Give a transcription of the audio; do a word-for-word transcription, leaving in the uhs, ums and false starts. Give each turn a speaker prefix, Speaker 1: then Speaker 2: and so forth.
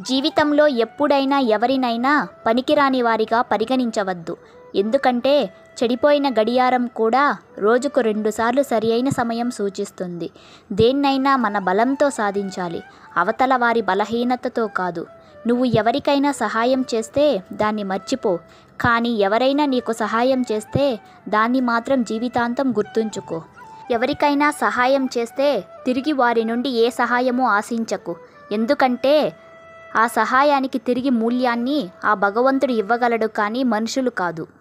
Speaker 1: జీవితంలో ఎప్పుడైనా ఎవరినైనా పనికిరాని వారిగా పరిగణించవద్దు. ఎందుకంటే చెడిపోయిన గడియారం కూడా రోజుకు రెండుసార్లు సరి అయిన సమయం సూచిస్తుంది. దేన్నైనా మన బలంతో సాధించాలి, అవతల వారి బలహీనతతో కాదు. నువ్వు ఎవరికైనా సహాయం చేస్తే దాన్ని మర్చిపో, కానీ ఎవరైనా నీకు సహాయం చేస్తే దాన్ని మాత్రం జీవితాంతం గుర్తుంచుకో. ఎవరికైనా సహాయం చేస్తే తిరిగి వారి నుండి ఏ సహాయమూ ఆశించకు. ఎందుకంటే ఆ సహాయానికి తిరిగి మూల్యాన్ని ఆ భగవంతుడు ఇవ్వగలడు, కానీ మనుషులు కాదు.